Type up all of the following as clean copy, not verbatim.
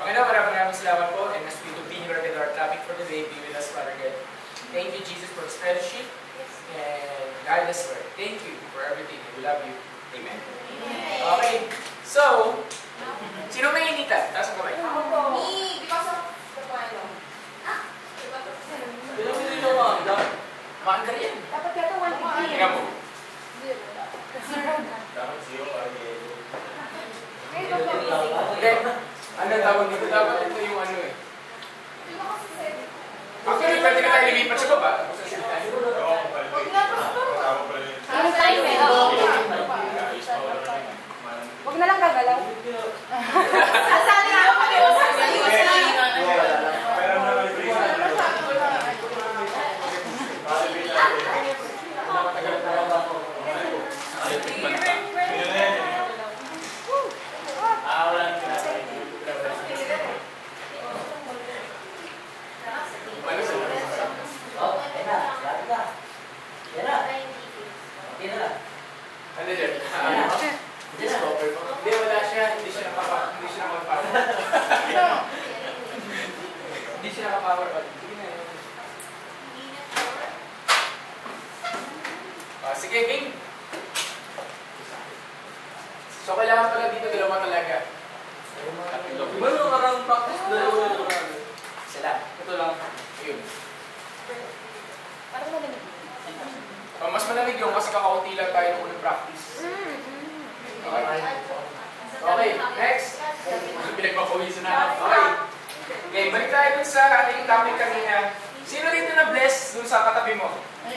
Okay na, maraming salamat po. And as we continue with our topic for today, be with us, Father God. Thank you, Jesus, for this fellowship. And guide us, Lord. Thank you for everything. We love you. Amen. Okay. So, sino may inita? Taas ang kamay. Me, because of the ano. Maandar yan. Dapat yata 150. Tingnan mo. Dapat 0 para Ano tawag dito? Dapat ito yung ano eh. Actually, pwede na tayo lumipat sa baba. Huwag na pa. Ano time eh? Huwag na lang gagalaw. Sasali nga ako ni Oscar. Ano dyan? Discover mo? Hindi, wala siya. Hindi siya nakapower. Hindi siya nakapower. Sige na yun. Sige, game. So, kailangan pala dito dalawa talaga. Ano karang practice na yun? Sila. Ito lang. Ayun. Parang malamig. Mas malamig yung kasi kakaunti lang tayo ng unang practice. Okay, next. Pinagpapawisan na. Okay, balik tayo dun sa ating topic kanina. Sino dito na-bless dun sa katabi mo?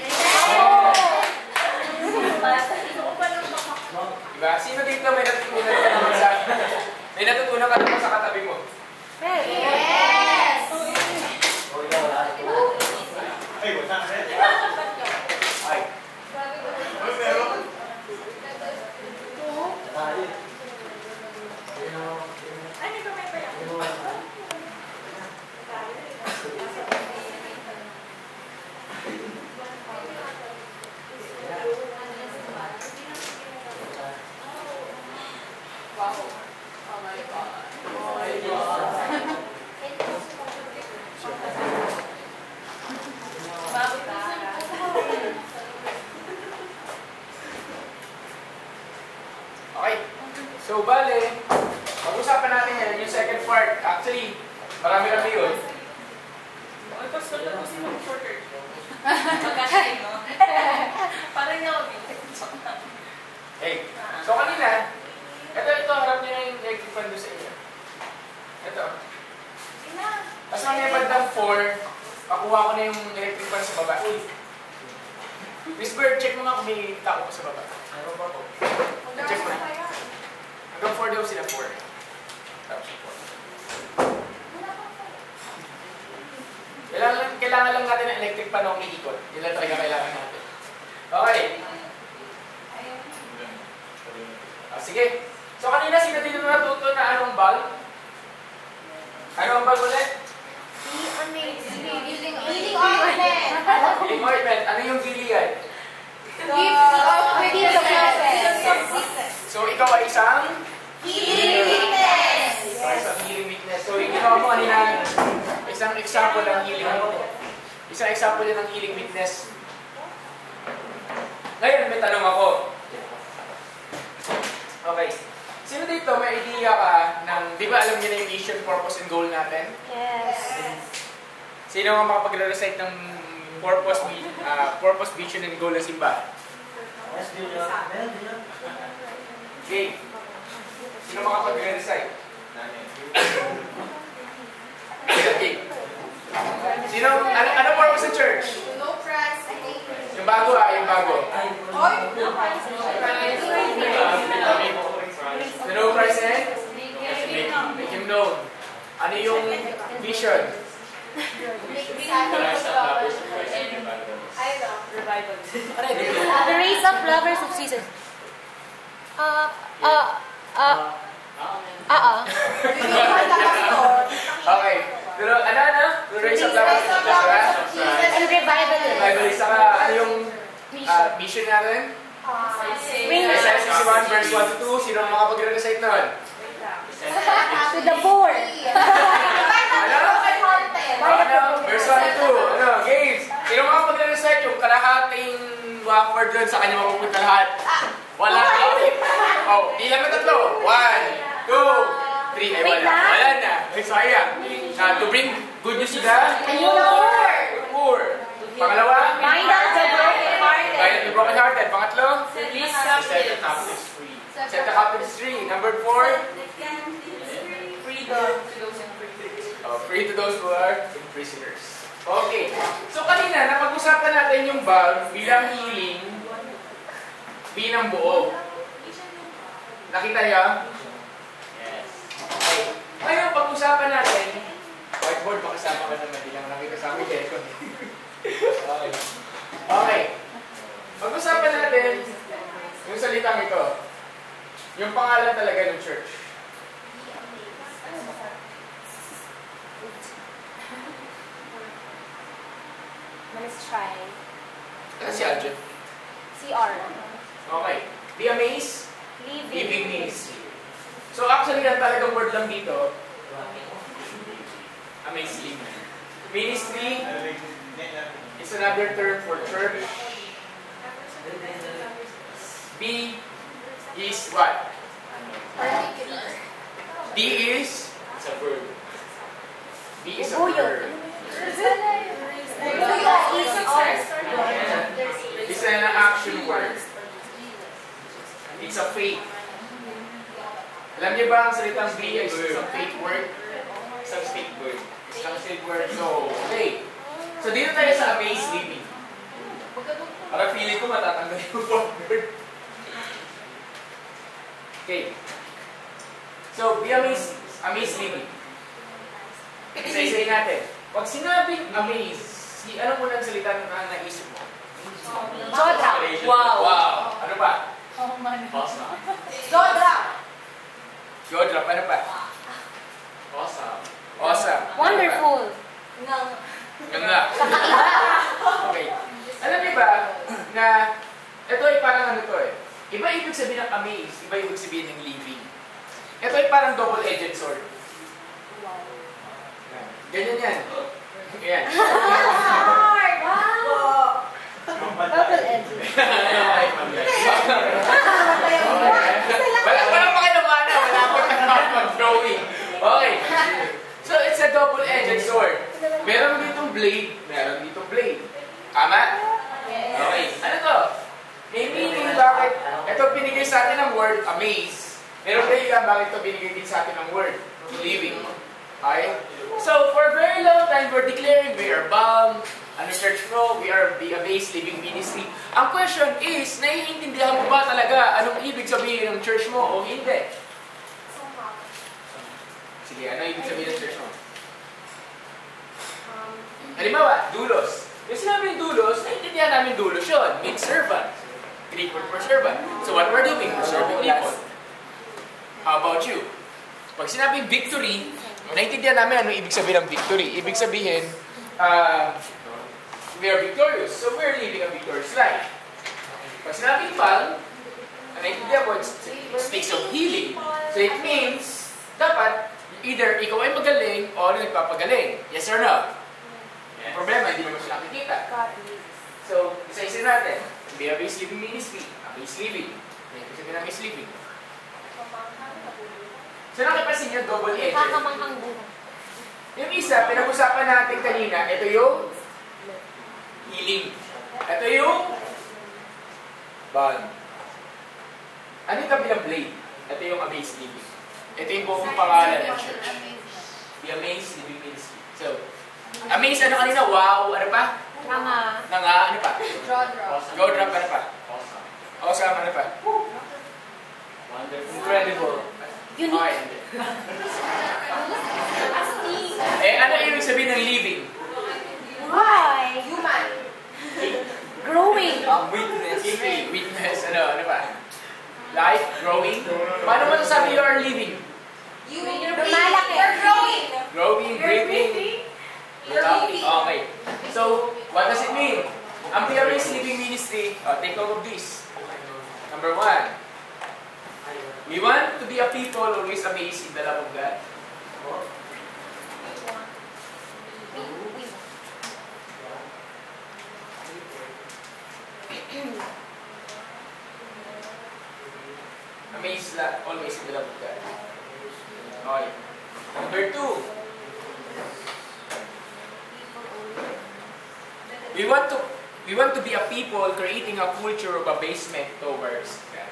Diba? Sino dito may natutunan ka naman sa katabi mo? Yes! Ay, wala na rin. Ay. Ano ba may pala? Wow. Oh my God. Oh my God. Bago ka. Okay. So, bale, pag-usapan natin yan, yung second part. Actually, marami-rami yun. Ay, pastor na kasi mag-shorter. Magkasay, no? Parang niya ako Hey, so kanina, ito, harap niyo na yung electric fan doon sa inyo. Ito. Tapos may bandang 4, pakuha ko na yung electric fan sa baba. Miss Bird, check mo nga kung may tao pa sa baba. Ano ba po? Check mo na. Hanggang 4 daw sila, 4. Tapos 4. Kailangan lang natin ng electric fan na umiikot. Yun lang talaga kailangan natin. Okay. Sige. So kanina sino dito natuto na anong bulb? Anong bulb ulit? Healing ointment. Healing ointment. Ano yung gilian? So ikaw ay isang? Healing weakness. Isang healing weakness. So yung ginawa mo kanina, isang example ng healing weakness. Isang example yan ng healing weakness. Ngayon may tanong ako. Okay. Sino dito may idea ka ng, di ba alam niyo na yung mission, purpose, and goal natin? Yes. Sino ang makapag-recite ng purpose, vision, and goal ng simbahan? Okay. Sino makapag-recite? Okay. Sino, ano purpose ng church? No price, I think. Yung bago yung bago. Oy! The no price and? Make him known. Ano yung vision? revival. The race of lovers of Jesus. Okay. Pero ano? The race of lovers of Jesus. And revivalist. Revivalist. Saka ano yung mission natin? Isaiah 61 verse 1 to 2. Sino ang makapag-recite nun? To the poor. word doon, sa kanya mapupunta lahat. Wala na. Oh, di lang na tatlo. 1, 2, 3. Ay, wala. Wala na. Ay, sayang. To bring good news to the poor. Pangalawa? Bind up the broken-hearted. Bind up the broken-hearted. Pangatlo? Release Set the captives. captives free. Set the captives free. Number 4? Freedom to those in prison. Free to those who are prisoners. Okay. So kanina, napag-usapan natin yung BALM bilang healing, bilang buo. Nakita niyo? Yes. Okay. Ngayon, pag-usapan natin, whiteboard, makasama ka naman, bilang nakita sa amin. Okay. Okay. Pag-usapan natin yung salitang ito. Yung pangalan talaga ng church. Let's try. Ano si Aljo? CR. Okay. Be amazed, Living. living ministry. So actually, yan talagang word lang dito. Amazed living. Ministry is another term for church. B is what? D is? It's a verb. B is a verb. It's an action word. It's a faith. Alam niyo ba ang salitang B is a faith word? Isang faith word. Isang faith word. So, okay. So, dito tayo sa amazed living. Parang feeling ko matatanggal yung word. Okay. So, be amazed. Amazed living. Isa-isayin natin. Pag sinabing amazed, ano mo nang salita na naisip mo? Jodra. Wow. Wow. Ano pa? Oh, man. Awesome. Jodra. Jodra. Ano pa? Awesome. Awesome. Wonderful. Ganda. Okay. Alam niyo ba na ito ay parang ano to eh. Iba ibig sabihin ng amazed, iba ibig sabihin ng living. Ito ay parang double-edged sword. Ganyan yan. Yan. Wow. Double-edged. Wala pa kayo naman na. Wala pa mag-drawing. Okay. So, it's a double-edged sword. Meron ditong blade, meron ditong blade. Tama? Okay. Ano to? May meaning bakit? Ito binigay sa atin ng word, amaze. Meron kayo bakit ito binigay din sa atin ng word, living. Okay? So, for a very long time, we're declaring we are BALM, ano church mo, we are the Amazed Living Ministry. Ang question is, naiintindihan mo ba talaga anong ibig sabihin ng church mo o hindi? Sige, ano ibig sabihin ng church mo? Halimbawa, doulos. Yung sinabing doulos, naiintindihan namin doulos yun. Means servant. Greek word for servant. So what we're doing, we're serving people. How about you? Pag sinabing victory, naiintindihan namin ano ibig sabihin ng victory. Ibig sabihin, we are victorious. So we're living a victorious life. Pag sinabing BALM, naiintindihan mo, it speaks of healing. So it means, dapat, either ikaw ay magaling o nagpapagaling. Yes or no? Yes. Problema, hindi mo siya nakikita. So, isa-isa natin. Be a Amazed Living Ministry. Amazed Living. Ito sabihin ng Amazed Living. So, nakipasin niyo, double-edged. Kakamanghang buhay. Yung isa, pinag-usapan natin kanina, ito yung healing. Ito yung BALM. Ano yung kabilang blade? Ito yung Amazed Living. Ito yung buong pangalan ng church. The Amazed Living Ministry. So, amazed ano kanina? Wow, ano pa? Nanga. Nanga, ano pa? Jodra. Jodra, ano pa? Awesome, ano pa? Wonderful. Incredible. Unique. Okay. Ano ibig sabihin ng living? Why? Human. Growing. Witness. Witness, ano pa? Life, growing. Paano mo sasabi you are living? Lumalaki. You're growing. Growing, breathing. Okay. So, what does it mean? Ang PRA's Living Ministry, take note of this. Number 1, we want to be a people always amazed in the love of God. always in the love of God. Okay. Number 2. We want to be a people creating a culture of abasement towards God.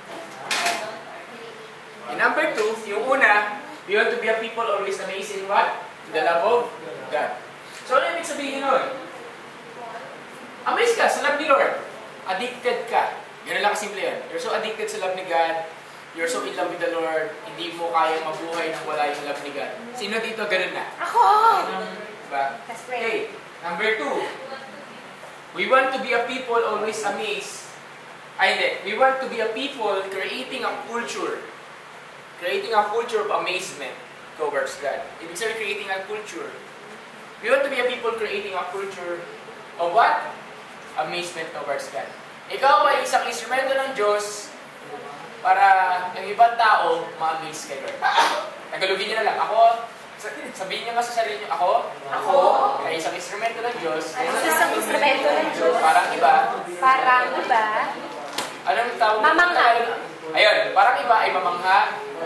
And number 2, yung una, we want to be a people always amazed in what? The love of God. So, ano ibig sabihin nun? Amazed ka sa love ni Lord. Addicted ka. Ganun lang kasimple yan. You're so addicted sa love ni God. You're so in love with the Lord. Hindi mo kayang mabuhay nang wala yung love ni God. Sino dito ganun na? Ako! Diba? Okay. Number 2. We want to be a people always amazed. We want to be a people creating a culture. Creating a culture of amazement towards God. Ibig sabihin, creating a culture. We want to be a people creating a culture of what? Amazement towards God. Ikaw ay isang instrumento ng Diyos para yung ibang tao ma-amaze kay Lord. Tagalogin niyo na lang. Ako, sabihin niyo nga sa sarili niyo, ako ay isang instrumento ng Diyos. Isang instrumento ng Diyos. Parang iba. Parang iba. Anong tawag? Mamangha. Ayun, parang iba ay mamangha.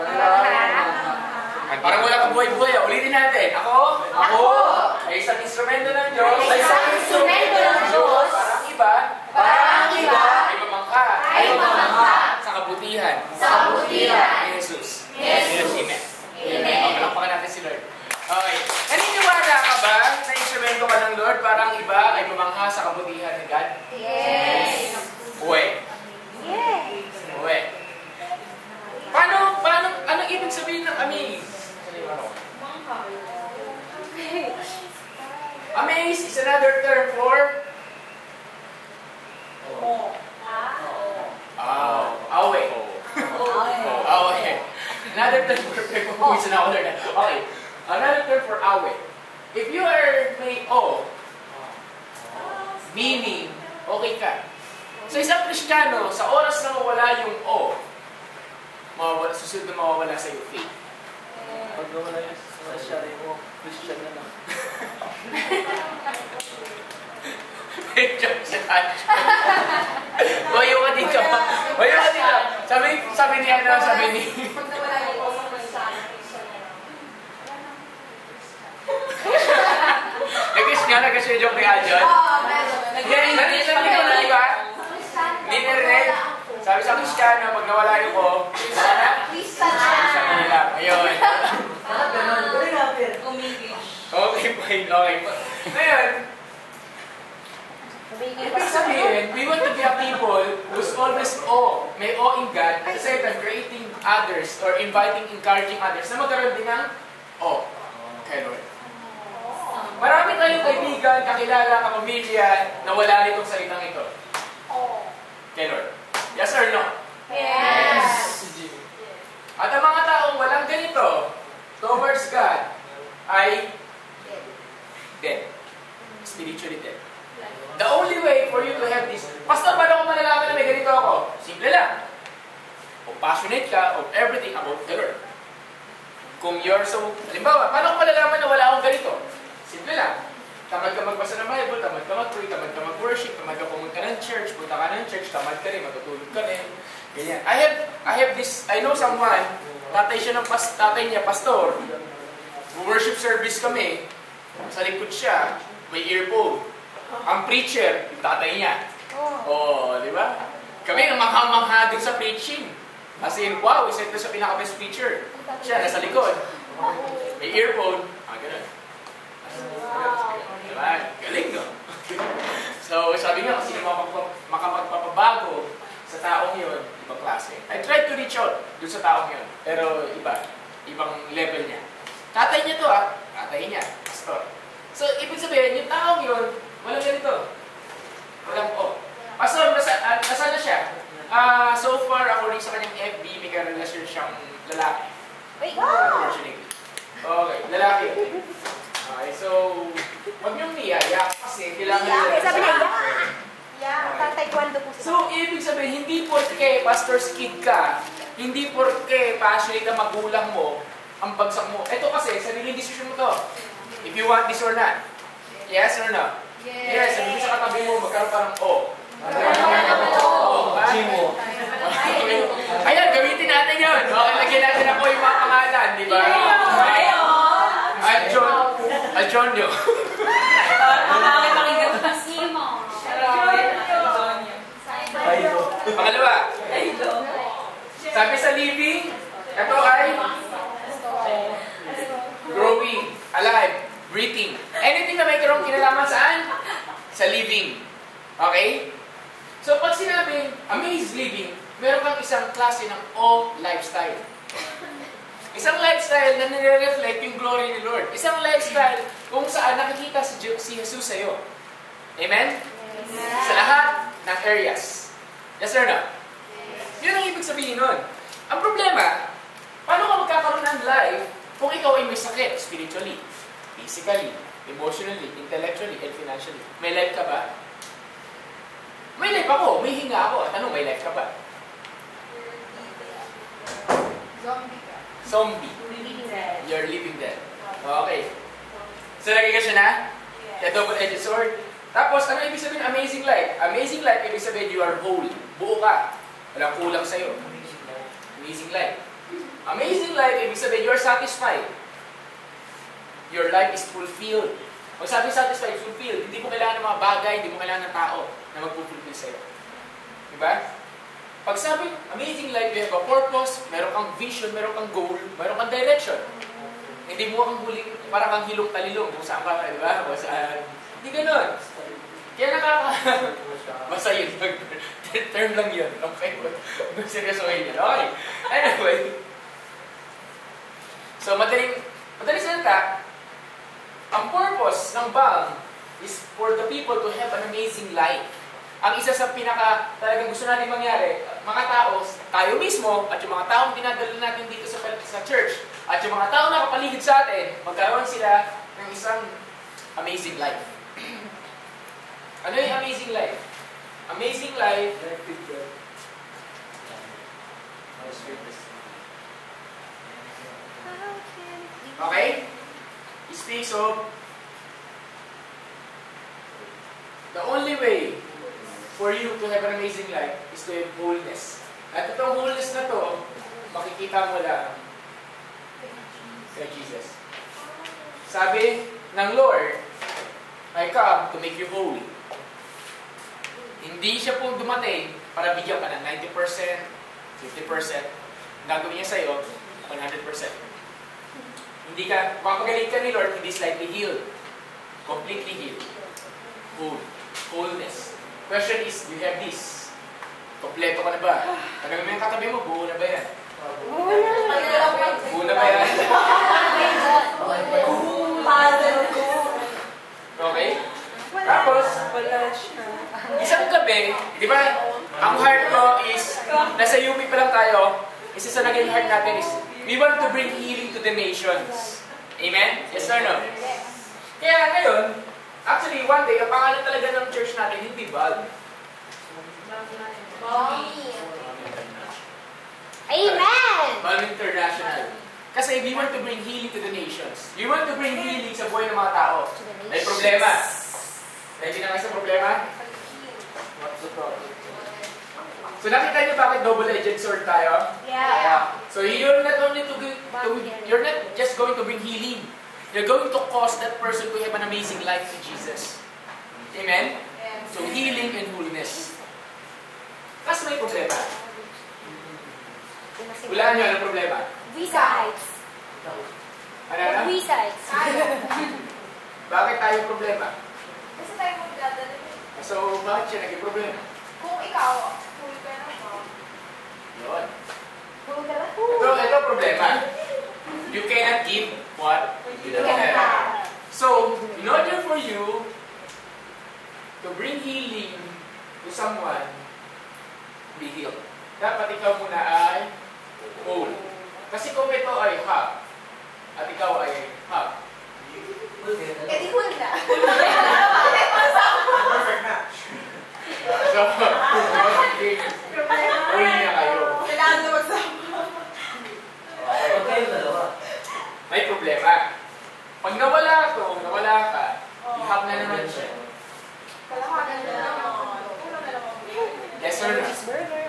Parang wala kang buhay-buhay. Ulitin natin. Ako ay isang instrumento ng Diyos. Isang instrumento ng Diyos. Parang iba ay mamangha. Sa kabutihan. Ni Jesus. Amen. Palakpakan natin si Lord. Okay. Naniniwala ka ba na instrumento ka ng Lord? Parang iba ay mamangha sa kabutihan ni God? Yes. Uwe. Anong ibig sabihin ng amaze? Amaze is another term for awe. Another term for okay. Another term for awe. If you are may awe, meaning okay ka. Sa isang Kristiyano, sa oras na mawala yung susunod na mawawala sa iyo faith. Pag nawala yung sa shari mo, Christian na lang. Joke sa kanyo. Wayo ka dito. Sabi ni Pag nawala yung osa ko sa akin, Christian, nag-joke ni Adjon. Narinig ko na, di ba? Hindi narinig. Sabi sa Kristiyano, pag nawala yung Krista na. Ayun. Umigil. Okay, fine. Ngayon, ibig sabihin, we want to be a people who's always may awe in God, at the same time, creating others or encouraging others na magkaroon din ng awe kay Lord. Marami tayong kaibigan, kakilala, kapamilya na wala nitong salitang ito. Kay Lord. Yes or no? Yes. At ang mga taong walang ganito towards God ay dead. Spiritually dead. The only way for you to have this, Pastor, paano ko malalaman na may ganito ako? Simple lang. Kung passionate ka of everything about the Lord. Kung you're so, halimbawa, paano ko malalaman na wala akong ganito? Simple lang. Tamad ka magbasa ng Bible, tamad ka mag-pray, tamad ka mag-worship, tamad ka pumunta ng church, punta ka ng church, tamad ka rin, matutulog ka rin. Ganyan. I know someone, tatay niya, pastor, worship service kami, sa likod siya, may earphone. Ang preacher, yung tatay niya. Di ba? Kami ang mangha-mangha din sa preaching. As in, wow, isa ito sa pinaka-best preacher. Siya, nasa likod. May earphone. Ganun. Diba? Galing, no? So, sabi nga, kasi makapagpapabago sa taong yun, ibang klase. I tried to reach out dun sa taong yun. Pero ibang level niya. Tatay niya to, tatay niya, pastor. So, ibig sabihin, yung taong yun, walang ganito. Walang Pastor, nasaan na siya? So far, according sa kanyang FB, may karelasyon siyang lalaki. Unfortunately. Okay, lalaki. Okay, so, wag niyong niyaya kasi kailangan nila. Sabi niya, taekwondo po siya. So, ibig sabihin, hindi porke pastor's kid ka, hindi porke passionate na magulang mo, ang bagsak mo. Ito kasi, sariling decision mo to. If you want this or not. Yes or no? Yes. Sabihin sa katabi mo, magkaroon ka ng Gym mo. Okay. Ayan, gamitin natin yun. Okay, lagyan natin ako yung mga pangalan, di ba? Aljonyo. Pangalawa. Sabi sa living, ito ay growing, alive, breathing. Anything na may karong kinalaman saan? Sa living. Okay? So pag sinabing amazed living, meron kang isang klase ng O lifestyle. Isang lifestyle na nire-reflect yung glory ni Lord. Isang lifestyle kung saan nakikita si Jesus sa'yo. Amen? Yes. Sa lahat ng areas. Yes or no? Yes. Yun ang ibig sabihin nun. Ang problema, paano ka magkakaroon ng life kung ikaw ay may sakit spiritually, physically, emotionally, intellectually, and financially? May life ka ba? May life ako. May hinga ako. At ano, may life ka ba? Zombie ka. Zombie. Living dead. You're living dead. Okay. So, nagiging siya na? Yes. Double-edged sword. Tapos, ano ibig sabihin amazing life? Amazing life, ibig sabihin you are whole. Buo ka. Walang kulang sa'yo. Amazing life. Amazing life, ibig sabihin you are satisfied. Your life is fulfilled. Pag sabi satisfied, fulfilled, hindi mo kailangan ng mga bagay, hindi mo kailangan ng tao na magpupulfill sa'yo. Diba? Pag sabi, amazing life, you have a purpose, meron kang vision, meron kang goal, meron kang direction. Hindi mo kang huling, parang kang hilong-talilong kung saan ka, diba? Kung saan. Hindi ganun. Kaya basta yun, term lang yun. Okay? Seryosohin yun. Okay. Anyway. So, madaling salita, ang purpose ng BALM is for the people to have an amazing life. Ang isa sa talagang gusto natin mangyari, mga tao, tayo mismo, at yung mga taong dinadala natin dito sa church, at yung mga taong nakapaligid sa atin, magkaroon sila ng isang amazing life. Ano yung amazing life? Amazing life, okay? It speaks of the only way for you to have an amazing life is to have wholeness. At itong wholeness na to, makikita mo lang kay Jesus. Sabi ng Lord, I come to make you whole. Hindi siya po dumating para bigyan ka ng 90%, 50%. Gagawin niya sa'yo, 100%. Hindi ka, papagaling ka ni Lord, hindi slightly healed. Completely healed. Whole. Wholeness. Question is, do you have this? Kompleto ka na ba? Tanong mo yung katabi mo, buo na ba yan? Buo na ba yan? Okay? Tapos, isang gabi, di ba, ang heart ko is, nasa UP pa lang tayo, isa sa naging heart natin is, we want to bring healing to the nations. Amen? Yes or no? Kaya ngayon, actually, one day, ang pangalan talaga ng church natin, hindi BALM. Amen! BALM International. Kasi we want to bring healing to the nations. We want to bring healing sa buhay ng mga tao. May problema. Ready na kayo sa problema? What's the problem? So nakita niyo bakit double-edged sword tayo? Yeah. So you're not only you're not just going to bring healing. You're going to cause that person to have an amazing life with Jesus. Amen? So healing and wholeness. Kasi may problema. Wala niyo ang problema. Besides. Ano na? Besides. Bakit tayo problema? Kasi tayo magdadala. So bakit siya naging problema? Kung ikaw, full ka na mo. Yun. Full ka na. Ito problema. You cannot give what you don't have. So, in order for you to bring healing to someone, be healed, dapat ikaw muna ay whole. Kasi kung ito ay half, at ikaw ay half, eh di whole na. Perfect match. so, whole na kayo. Kailangan na magsama. Okay, dalawa. May problema. Pag nawala ka, ihap na naman siya. Kailangan na naman. Yes or no?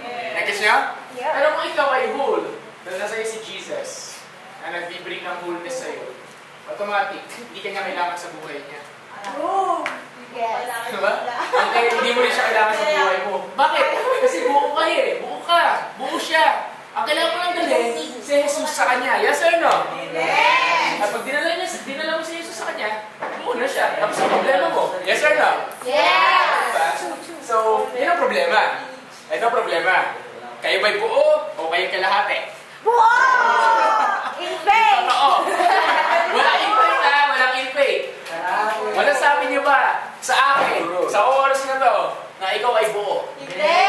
automatic, hindi ka niya kailangan sa buhay niya. Oh! Yes. Diba? Kaya hindi mo rin siya kailangan sa buhay mo. Bakit? Kasi buo ka eh. Buo ka. Buo siya. Ang kailangan mo lang dalhin, si Jesus sa kanya. Yes or no? Yes! At pag dinala mo si Jesus sa kanya, buo na siya. Tapos ang problema mo. Yes or no? Yes! Diba? So, yun ang problema. Ito ang problema. Kayo ba'y buo o kayo kalahati? Buo! In faith! Oo. Walang in faith ha. Walang in faith. Wala sabi niyo ba sa akin, sa oras na to, na ikaw ay buo? Hindi!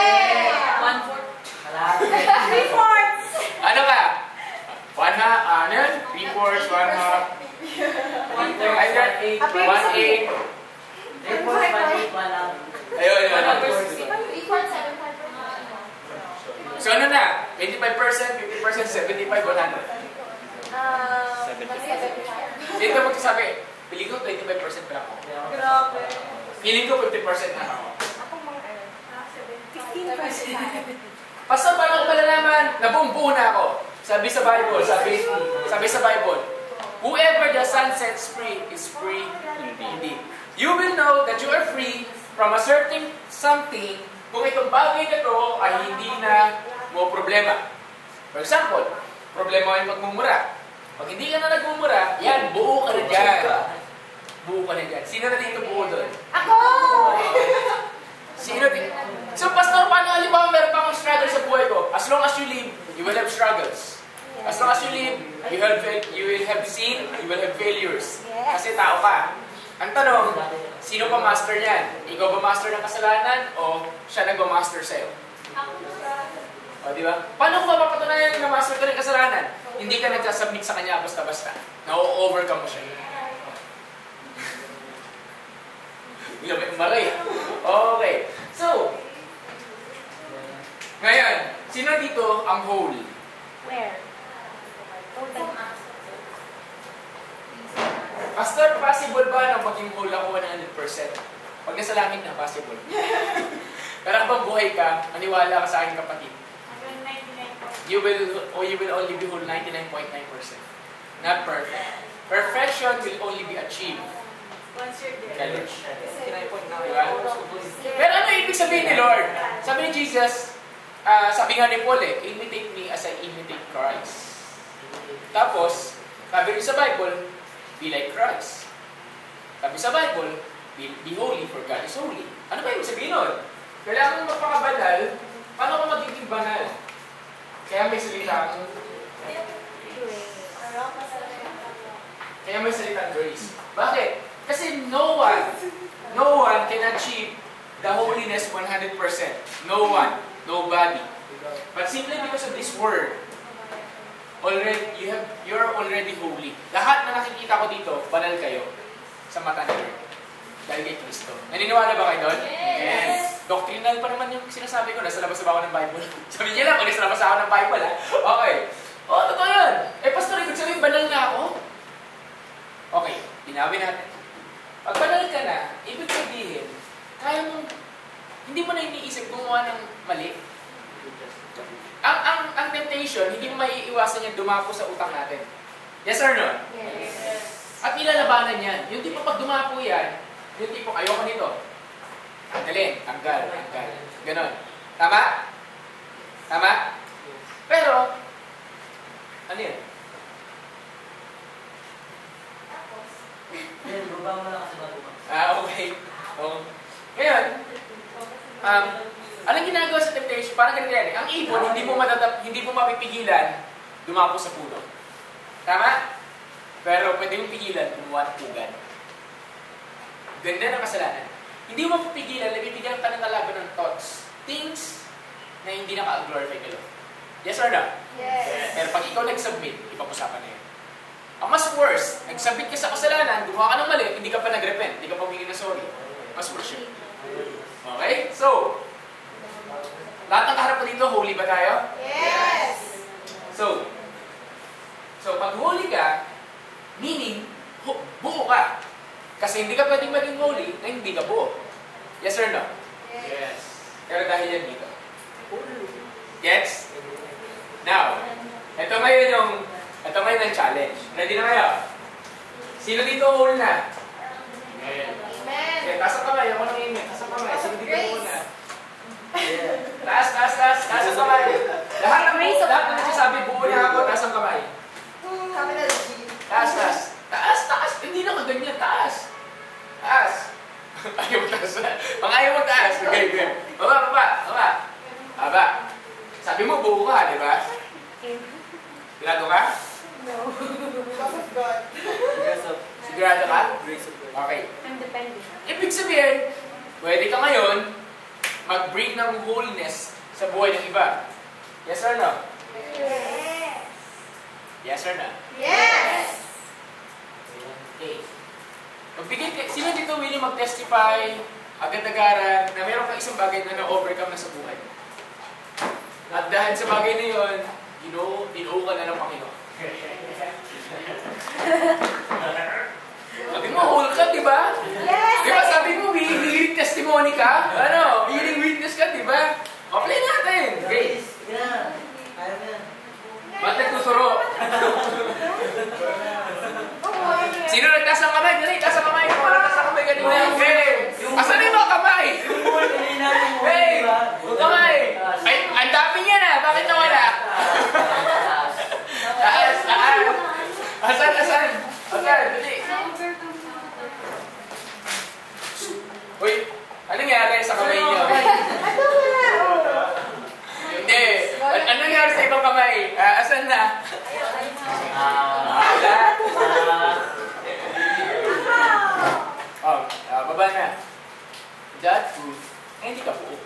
1/4. 3/4! Ano ka? 1/2, ano yun? 3/4, 1/2. Ayun yan, 1/8. Ayun, Equal 7/5. So ano na? 25%, 50%, 75, 100. 75. Dito magsasabi, feeling ko 25% pa ako. Grabe. Feeling ko 50% na ako. Ako mga 15%. Pastor, paano ko malalaman? Nabuo na ako. Sabi sa Bible, sabi sa Bible, whoever the Son sets free is free indeed. You will know that you are free from a certain something kung itong bagay na to ay hindi na mo problema. For example, problema ay magmumura. Pag hindi ka na nagmumura, yan, buo ka na dyan. Buo ka na dyan. Sino na dito buo doon? Ako! Sino dito? So, Pastor, paano halimbawa meron pa akong struggle sa buhay ko? As long as you live, you will have struggles. As long as you live, you will have sin, you will have failures. Kasi tao ka. Ang tanong, sino pa master niyan? Ikaw ba master ng kasalanan o siya nagma-master sa'yo? O, di ba? Paano ko mapapatunayan na master ka ng kasalanan? Hindi ka nagsasubmit sa kanya basta-basta. Na-overcome mo siya. Hindi may umaray. Okay. So, ngayon, sino dito ang whole? Where? Pastor, possible ba na maging whole ako 100%? Pag nasa langit na, possible. Pero habang buhay ka, maniwala ka sa akin kapatid. You will only be whole 99.9%. Not perfect. Perfection will only be achieved. Once you're there. Kailan? Diba? Pero ano ibig sabihin ni Lord? Sabi ni Jesus, sabi nga ni Paul imitate me as I imitate Christ. Tapos, sabi rin sa Bible, be like Christ. Sabi sa Bible, be holy for God is holy. Ano ba ibig sabihin nun? Kailangan mo magpakabanal, paano ka magiging banal? Kaya may salitang grace. Bakit? Kasi no one can achieve the holiness 100%. No one. Nobody. But simply because of this word, you're already holy. Lahat na nakikita ko dito, banal kayo sa mata ni Lord. Dahil kay Kristo. Naniniwala ba kayo doon? Yes. Doctrinal pa naman yung sinasabi ko. Nasa labas ba ako ng Bible? Sabi niya lang, kung nasa labas ako ng Bible, ha? Okay. O, totoo yun. Pastor, ibig sabihin, banal na ako? Okay, tinawin natin. Pag banal ka na, ibig sabihin, kaya mong, hindi mo na iniisip gumawa ng mali. Ang temptation, hindi mo maiiwasan yan dumapo sa utang natin. Yes or no? Yes. At ilalabanan yan. Yung tipo pag dumapo yan, yung tipo ayoko nito. Tanggalin, tanggal. Ganon. Tama? Tama? Pero, ano yun? Okay. Ngayon, anong ginagawa sa temptation? Parang ganito yan. Ang ibon, hindi mo mapipigilan dumapo sa puno. Tama? Pero pwede mong pigilan gumawa ng pugan. Ganda ng kasalanan. Hindi mo mapipigilan, nabibigyan ka ng kalaban ng thoughts. Things na hindi naka-glorify ka Lord. Yes or no? Yes. Pero pag ikaw nag-submit, ipag-usapan na yun. Ang mas worse, nag-submit ka sa kasalanan, gumawa ka ng mali, hindi ka pa nag-repent, hindi ka pa humingi na sorry. Mas worse yun. Okay? So, lahat ng kaharap ko dito, holy ba tayo? Yes. So pag holy ka, meaning, buo ka. Kasi hindi ka pwedeng maging holy na hindi ka buo. Yes or no? Yes. Pero dahil yan dito. Gets? Now, ito ngayon ang challenge. Ready na kayo? Sino dito whole na? Amen. Okay, taas ang kamay. Ako nang amen. Taas ang kamay. Sino dito whole na? Taas, taas, taas. Taas ang kamay. Lahat ng nagsasabi, buo niya ako. Taas ang kamay. Taas, taas. Taas, taas. Hindi na kaganyan. Taas. Taas. Ayaw mo taas. Mga ayaw mo taas. Okay, good. Baba, baba, baba. Baba. Sabi mo, buo ka, di ba? Sigurado ka? No. Because of God. Sigurado ka? Grace of God. Okay. I'm depending. Ibig sabihin, pwede ka ngayon mag-bring ng holiness sa buhay ng iba. Yes or no? Yes. Yes or no? Yes. Okay. Sino dito willing mag-testify agad-agaran na meron kang isang bagay na na-overcome na sa buhay? At dahil sa bagay na yun, dinuo ka na ng Panginoon. Sabi mo, whole ka, di ba? Yes. Di ba sabi mo, willing testimony ka? Ano? Willing witness ka, di ba? Apply natin. Okay. Ba't nagtusuro? Sino nagtaas ng kamay? Dali, taas ang kamay. Kung wala taas ang kamay kanina. Okay. Asan na yung mga kamay? Hey! Kamay! Ay, ang dami niya na. Bakit nawala? Taas, taas. Asan, asan? Asan, dali. Uy, ano nangyari sa kamay niyo? Ano wala? Hindi. Ano nangyari sa ibang kamay? Asan na? Wala. Baba na. That proof, hindi ka buo.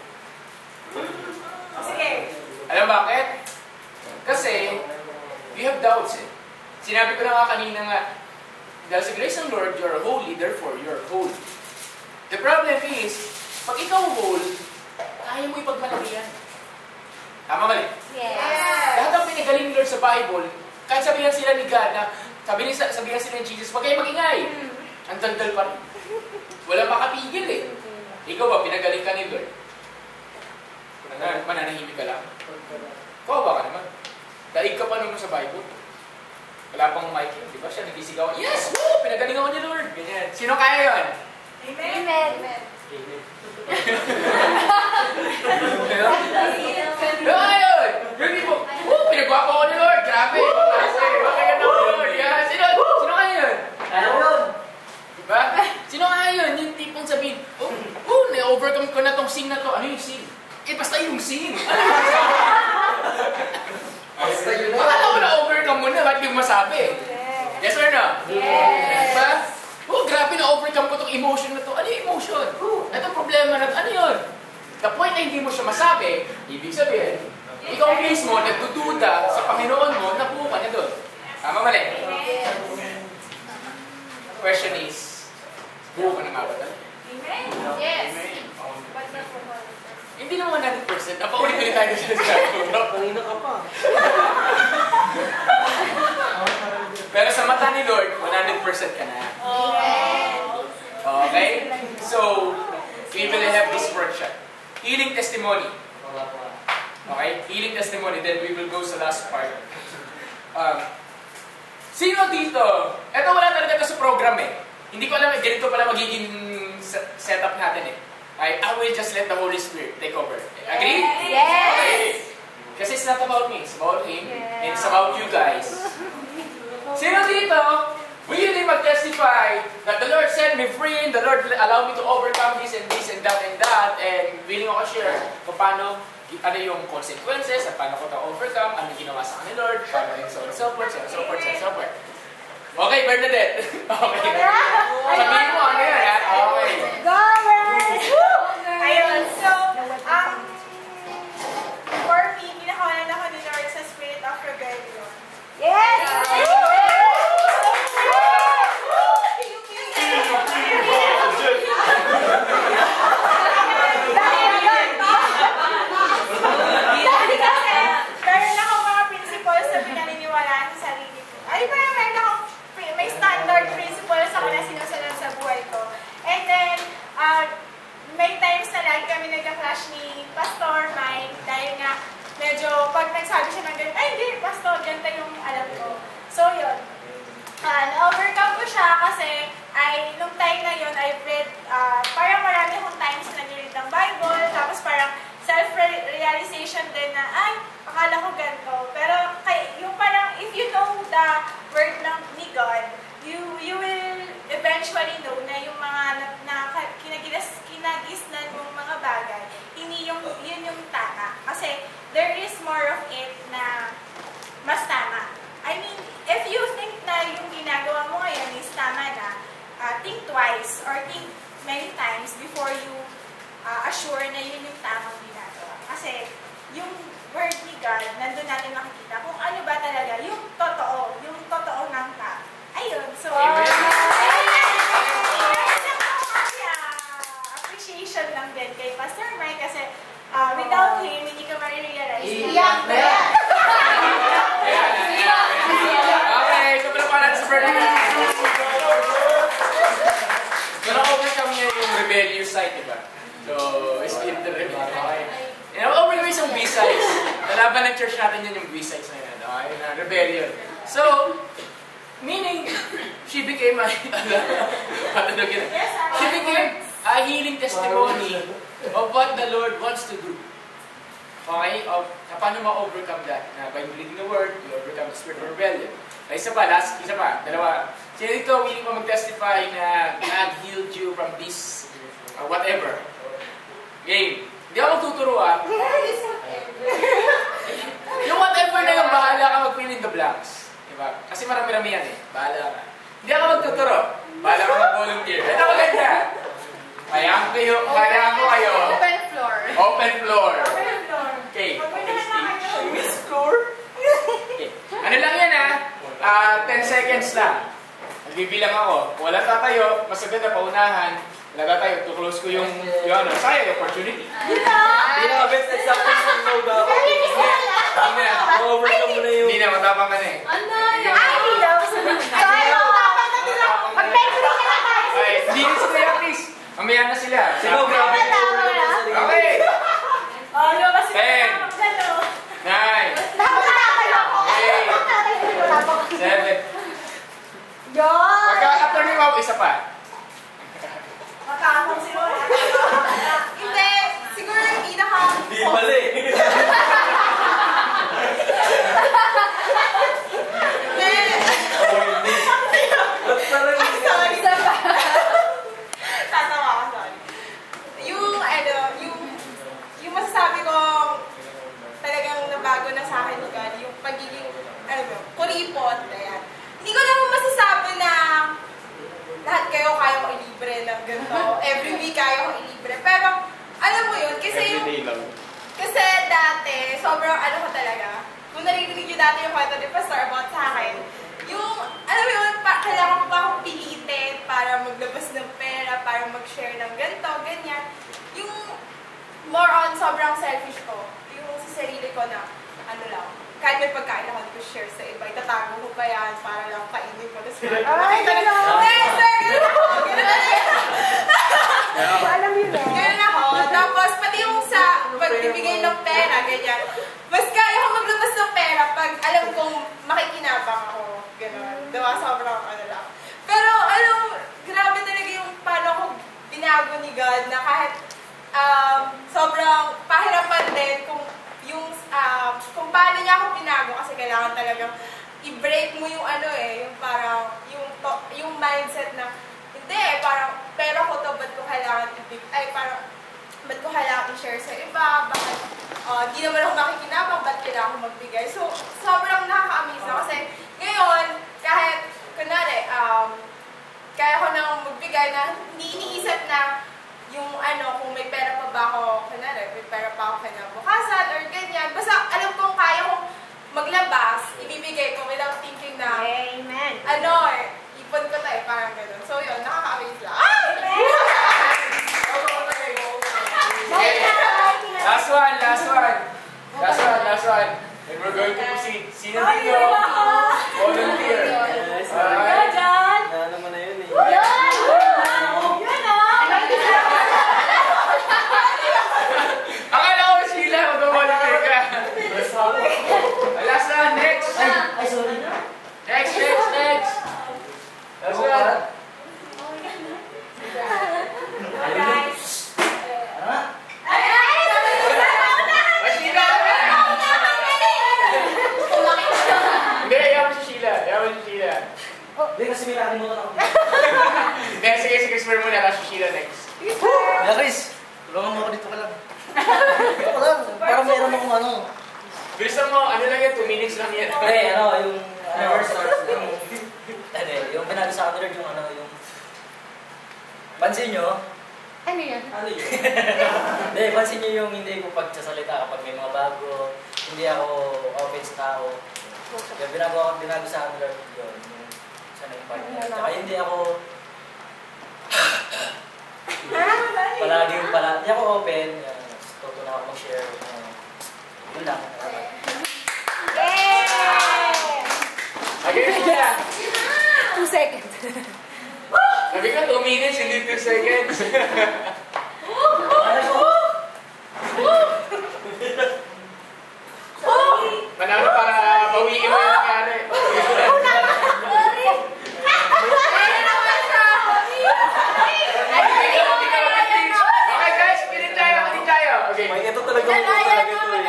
Sige. Alam bakit? Kasi, we have doubts eh. Sinabi ko na nga kanina nga, dahil sa grace ng Lord, you're holy, therefore you're holy. The problem is, pag ikaw whole, kaya mo ipagmalaki yan. Tama mali? Yes. Lahat ng pinagaling ni Lord sa Bible, kahit sabihan sila ni God na, sabihan sila ni Jesus, wag kayo magingay. Ang daldal pa rin. Wala makapigil eh. Ikaw ba, pinagaling ka ni Lord? Mananahimik ka lang. Kawawa ka naman. Daig ka pa naman sa Bible. Wala pang mic yun, di ba? Siya nagisigaw, yes! Woo! Pinagaling ako ni Lord. Ganyan. Sino kaya yun? Amen. Amen. Ano yun? Yung tipo, woo! Pinagwapa ako ni Lord. Grabe. Kasi, bakit ka na Lord? Yeah. Sino kaya yun? Diba? Sino kaya yun? Yung tipong sabihin, na-overcome ko na tong sin na to. Ano yung sin? Basta yung sin. Basta yun na. Akala ko na-overcome mo na, ba't yung masabi? Yes or no? Yes. Diba? Grabe na-overcome ko tong emotion na to. Ano yung emotion? Ito problema na, ano yun? The point na hindi mo siya masabi, ibig sabihin, ikaw mismo nagdududa sa Panginoon mo, nabuo ka na doon. Tama mali? Question is, buo ka na nga ba talaga? Amen. Yes. Hindi naman 100%. Napaulit-ulit tayo sa sabi. Kanina ka pa. Pero sa mata ni Lord, 100% ka na. Okay? So, we will have this workshop. Healing testimony. Okay? Healing testimony. Then we will go sa last part. Sino dito? Ito wala talaga ito sa program eh. Hindi ko alam, ganito pala magiging setup natin eh. I will just let the Holy Spirit take over. Agree? Yes. Okay. Kasi it's not about me, it's about Him, and it's about you guys. Sino dito, willing mag-testify that the Lord set me free, and the Lord allowed me to overcome this and that, and willing ako share kung paano, ano yung consequences, at paano ko ito-overcome, ano ginawa sa akin ni Lord, paano yung so on and so forth, so on and so forth, so on and so forth. Okay, Bernadette. Okay. Sabihin mo, ano yan, ha? Okay. Go, Bern! Ayun, so, for me, pinakawalan ako ni Lord sa spirit of rebellion. Yes! Meron akong mga principles na pinaniniwalaan sa sarili ko. Ay, meron akong may standard principles sa siya kasi nung time na yun, I've read, parang marami akong times na nag-read ng Bible, tapos parang self-realization din na, ay, akala ko ganito. Pero yung parang, if you know the word ni God, you will eventually know na yung mga kinagisnan mong mga bagay, hindi yun yung tama. Kasi there is more of it na mas tama. I mean, if you think na yung ginagawa mo ngayon is tama na, think twice or think many times before you assure na yun yung tamang ginagawa. Kasi yung word ni God, nandun natin makikita kung ano ba talaga yung totoo ng tao. Ayun, so, appreciation lang din kay Pastor Mike kasi without him, hindi ka ma-realize. Iyak na yan! Okay, ito pala pala sa birthday. Pero okay kami yung rebellious side, diba? So, skip the rebellion. Okay. Over ko isang B-sides. Nalaban ng church natin yun yung B-sides na yun. Okay, na rebellion. So, meaning, she became she became a healing testimony of what the Lord wants to do. Okay? Of paano ma-overcome that? Na by reading the word, you overcome the spirit of rebellion. Isa pa, dalawa. Sino dito willing pa mag-testify na God healed you from this, whatever? Game. Hindi ako magtuturo Yung whatever na yung bahala ka mag-fill in the blanks. Diba? Kasi marami-rami yan eh. Bahala ka. Hindi ako magtuturo. Bahala ka mag-volunteer. Ito maganda. Kaya ko kayo. Open floor. Open floor. Okay. Miss Floor? Okay. Ano lang yan 10 seconds lang. Nagbibilang ako. Wala tatayo. Mas agad na paunahan. Wala tatayo. To close ko yung sayang opportunity. Hindi na best example ng no dapat. Hindi na. Ma-overcome mo na yung... Hindi na. Matapang ka na eh. Ano? Hindi daw. Matapang ka nila. Mag-memory ka na tayo. Hindi na sila please. Mamaya na sila. Sige, grabe. Okay. Lumabas sila 10, 9, 8, 7, 6, 5, 4, 3, 2, 1. After ni Wow, isa pa. Makakapang siguro. Hindi. Siguro yung pinaka... Hindi mali. Sorry. Tatawa ako, sorry. Yung masasabi ko talagang nabago na sa akin ugali, yung pagiging, kuripot, ayan. Hindi ko naman masasabi na lahat kayo kaya ko ilibre ng ganito. Every week kaya ko ilibre. Pero, alam mo yun, kasi dati, sobrang ko talaga. Kung naririnig nyo dati yung kwento ni Pastor about sa akin, yung, alam mo yun, kailangan ko pa akong pilitin para maglabas ng pera, para mag-share ng ganito, ganyan. Yung more on sobrang selfish ko. Yung sa sarili ko na, lang, kahit may pagkain ako to share sa iba, itatago ko pa yan para lang kainin ko. Tapos ay, gano'n! Alam yun eh. Ganun ako. Tapos, pati yung sa pagbibigay ng pera, ganyan. Mas kaya ako maglabas ng pera pag alam kong makikinabang ako. Ganun. Diba? Sobrang lang. Pero, grabe talaga yung paano ako binago ni God na kahit sobrang pahirapan din kung paano niya ako binago kasi kailangan talagang i-break mo yung yung parang, yung mindset na hindi, parang, pero ko to, ba't ko kailangan ba't ko kailangan i-share sa iba, bakit, di naman ako makikinabang, ba't kailangan ko magbigay. So, sobrang nakaka-amaze na kasi, ngayon, kahit, kunwari, kaya ko nang magbigay na, hindi iniisip na, yung kung may pera pa ba ako, kunwari, may pera pa ako kinabukasan, or ganyan, basta alam kong kaya kong maglabas, ibibigay ko without thinking na, amen. Ipon ko tayo, parang gano'n. So, yun, nakaka-amaze lang. Last one. And we're going to proceed. Sino dito? Volunteer. Ano mo na yun eh. Akala ko sila, mag-volunteer ka. Last one, next. Ay, sorry. Next. Last one. whisper muna, kasi Sheila next. Kaya Chris, tulungan mo ako dito ka lang. Dito ka lang, parang meron akong ano. Bilisan mo, ano lang yan, 2 minutes lang yan. Yung... Never starts now. Yung pinago sa akin yung yung... Pansin nyo? Ano yan? Ano yun? Hindi, pansin nyo yung hindi ko pagsasalita kapag may mga bago. Hindi ako open sa tao. Kaya binago sa akin yun. Sana yung partner. Tsaka hindi ako... Hindi ako open. Toto na ako mag-share. Yun lang. Again, siya. 2 seconds. Sabi ka 2 minutes, hindi 2 seconds. Manalo para bawiin mo yung nangyari. Okay guys, pilit tayo. Okay. May ito talaga ito eh.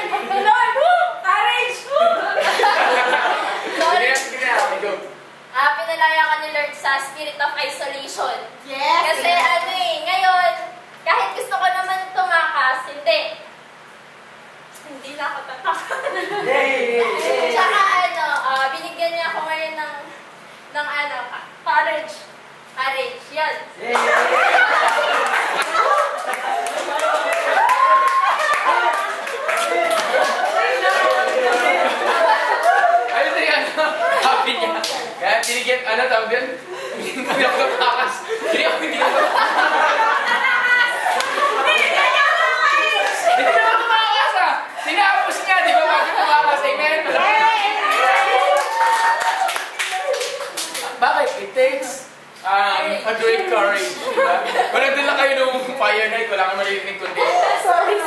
Sige na, okay, go. Pinalaya ka ni Lord sa spirit of isolation. Yes! Kasi ngayon, kahit gusto ko naman tumakas, hindi na ako tatakas. Tsaka binigyan niya ako ngayon ng courage. Courage, yan. Ayun na yan. Happy niya. Kaya binigyan, tawag yan? Hindi ako tatakas. Hindi ako tumakas ah! Tinapos niya, di ba? Bakit tumakas? Amen? Bakit? It takes a great courage. Diba? Kung nandun lang kayo nung fire night, wala kang maririnig kundi. Sorry.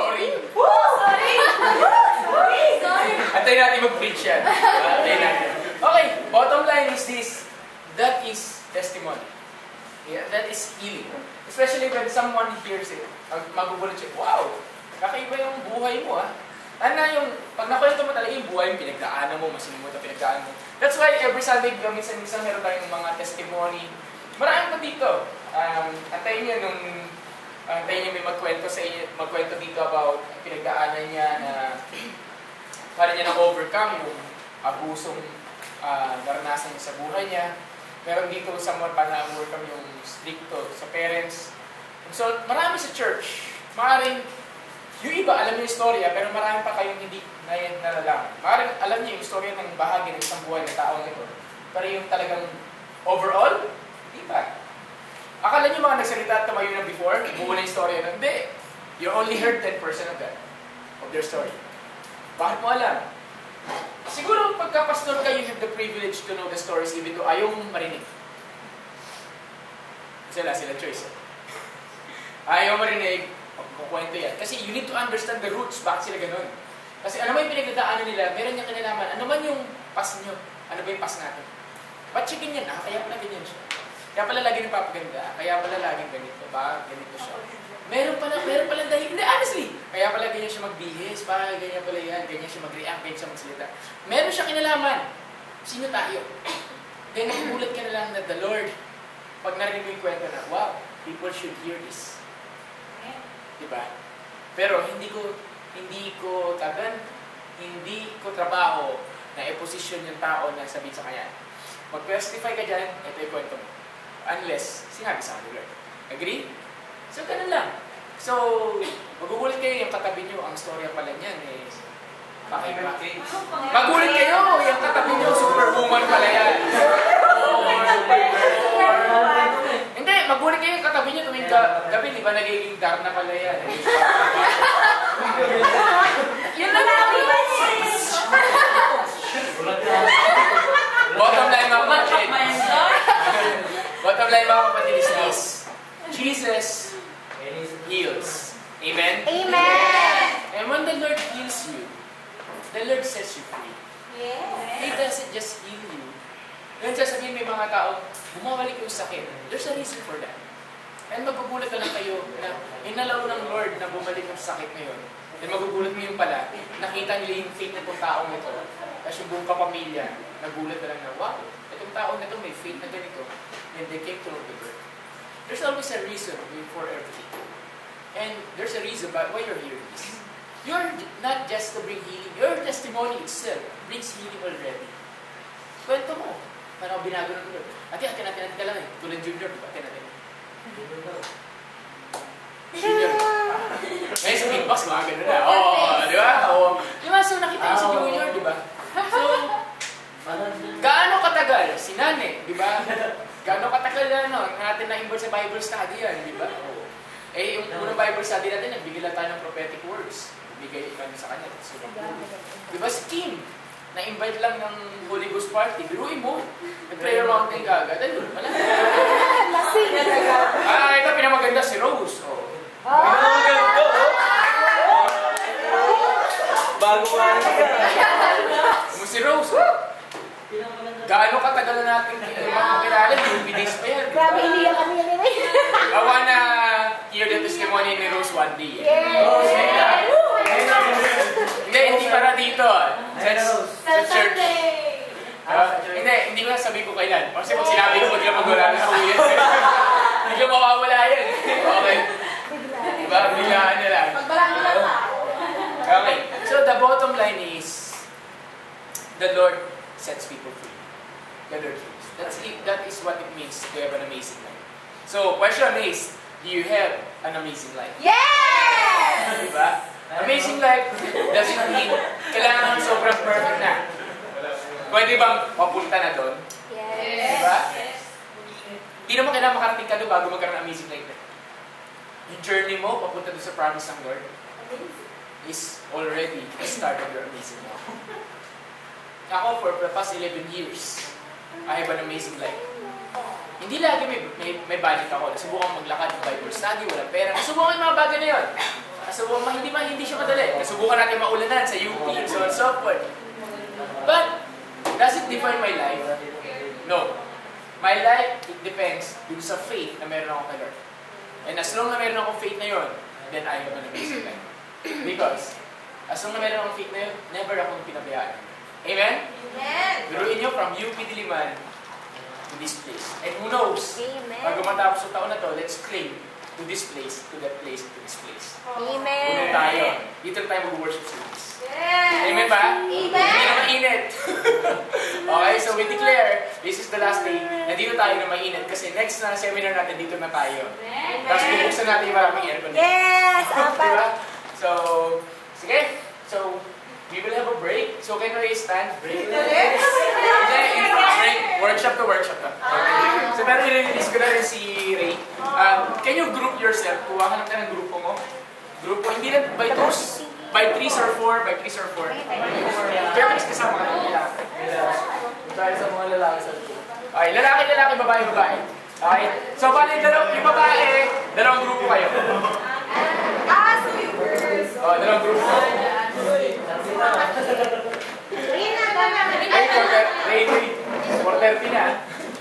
Antayin natin mag-preach yan. Antayin natin. Okay, bottom line is this. That is testimony. Yeah, that is healing. Especially when someone hears it. Magugulat siya, wow, kakaiba yung buhay mo ah. Ano yung, pag nakwento mo talaga yung buhay, yung pinagdaanan mo, masinimot na pinagdaanan mo. That's why every Sunday, minsan meron tayong mga testimony. Marami pa dito. Antayin niyo may magkwento dito about pinagdaanan niya na para niya na-overcome yung abusong naranasan niya sa buhay niya. Meron dito someone pa na-overcome yung stricto sa parents. So, marami sa church. Maaaring, yung iba alam niyo yung istorya, pero marami pa kayong hindi nalalaman. Maaaring alam niyo yung istorya ng bahagi ng isang buhay ng taong ito. Pero yung talagang overall, hindi pa. Akala niyo mga nagsalita at tumayo na before, buo na yung istorya na, hindi. You only heard 10% of that, of their story. Bakit mo alam? Siguro pagka-pastor ka, you have the privilege to know the stories even though ayaw mong marinig. Sila choice. Ayaw marinig, magkukwento yan. Kasi you need to understand the roots, bakit sila ganun. Kasi ano ba yung pinagdadaanan nila, meron niyang kinalaman, ano man yung past nyo, ano ba yung past natin. Ba't siya ganyan kaya pala ganyan siya. Kaya pala lagi nagpapaganda, kaya pala laging ganito, ganito siya. Meron pala dahil, hindi, honestly, kaya pala ganyan siya magbihis, ganyan pala yan, ganyan siya mag-react, ganyan siya magsalita. Meron siya kinalaman. Sino tayo? Then nagulat ka na lang na the Lord, pag narinig mo yung kwento na, wow, people should hear this. Diba? Pero hindi ko trabaho na i-position yung tao na sabihin sa kanya. Mag-testify ka dyan, ito yung kwento mo. Unless, sinabi sa kanila. Agree? So, ganun lang. So, magugulat kayo yung katabi nyo, ang storya pala niyan eh. Pakaiba. Magulat kayo, yung katabi nyo, superwoman pala yan. Hindi, magulat kayo yung katabi nyo tuwing gabi, di ba nagiging Darna pala yan? Yun na lang. Bottom line mga kapatid. Bottom line mga kapatid is this. Jesus heals. Amen? Amen! And when the Lord heals you, the Lord sets you free. Yes. He doesn't just heal you. Then sasabihin may mga tao, bumawalik yung sakit. There's a reason for that. And magugulat na lang kayo na inalaw ng Lord na bumalik yung sakit ngayon. Then magugulat mo yung pala, nakita nila yung faith na itong taong ito. Kasi yung buong kapamilya, nagulat na lang na, wow, itong taong ito may faith na ganito. And they came to know the Lord. there's always a reason for everything. And there's a reason why you're here. You're not just to bring healing. Your testimony itself brings healing already. Kwento mo. Parang binago ng Lord. Ate, atin ka lang eh. Tulad Junior, di ba? Atin. Junior. Ngayon sa big box, mga ganun na. Oo, di ba? Oo. Di ba? So nakita niyo si Junior, di ba? So, gaano katagal? Si Nane, di ba? Gaano katagal natin na-involve sa Bible study yan, di ba? Eh, yung unang Bible study natin, nagbigay lang tayo ng prophetic words. Bigay kami sa kanya. Di ba si Kim? Na-invite lang ng Holy Ghost party. Biruin mo. Nag-prayer mountain ka agad. Ayun, wala. Lasing. Ito pinamaganda si Rose. Pinamaganda. Bago ka. Si Rose. Gaano katagal na natin makakilala? Yung days pa yan. Grabe, hindi yan kami yan. I wanna hear the testimony ni Rose one day. Hindi para dito. Sa church. Hindi ko sasabihin ko kailan. Kasi pag sinabi ko, bigla magwala na ako yan. Bigla mawawala yan. Okay. Diba? Biglaan na lang. Okay. So the bottom line is, the Lord sets people free. The Lord heals. That is what it means to have an amazing life. So, question is, do you have an amazing life? Yes! Diba? Amazing life doesn't mean kailangan sobrang perfect na. Pwede bang mapunta na doon? Yes. Diba? Hindi naman kailangan makarating ka doon bago magkaroon ng amazing life. Yung journey mo, papunta doon sa promise ng Lord, is already the start of your amazing life. Ako, for the past 11 years, I have an amazing life. Hindi lagi may budget ako. Nasubukan maglakad ng Bible study, walang pera. Nasubukan yung mga bagay na yun. Nasubukan, hindi siya madali. Nasubukan natin maulanan sa UP, and so on and so forth. But, does it define my life? No. My life, it depends dun sa faith na meron ako kay Lord. And as long na meron akong faith na yun, then I have an amazing life. Because, as long na meron akong faith na yun, never akong pinabayaan. Amen? Amen. Biruin nyo from UP Diliman to this place. And who knows, Amen. pag matapos yung taon na to, let's claim to this place, to that place, to this place. Amen. Puno tayo. Dito tayo mag-worship service. Yes. Amen ba? Amen. Hindi na mainit. Okay, so we declare, this is the last day, na dito tayo na mainit. Kasi next na seminar natin, dito na tayo. Tapos bubuksan natin yung maraming aircon. Yes. Diba? So, sige. So, we will have a break. So, can we stand? Break. Break. Workshop to workshop na. Okay. So, pero i-release ko na rin si Ray. Can you group yourself? Kuha ka lang ng grupo mo. Grupo, hindi na by twos, by threes or four, by threes or four. Kaya mas kasama ka lang. Tayo sa mga lalaki sa ito. Okay, lalaki, babae. Okay. So, bali yung babae, dalawang grupo kayo. So you first. Dalawang grupo. Ray, 4:30 na.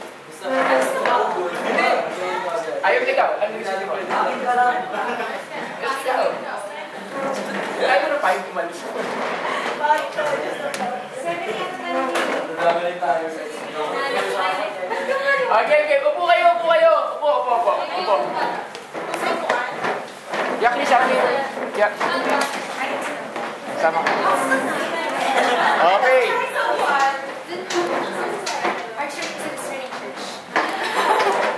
Ayaw ikaw. Ano yung sabi mo? Let's go. Ayaw mo na 5 umalis. Dami rin tayo. Okay. Upo kayo. Upo. Yak niyo siya. Yak. Sama ka. Okay. Our church is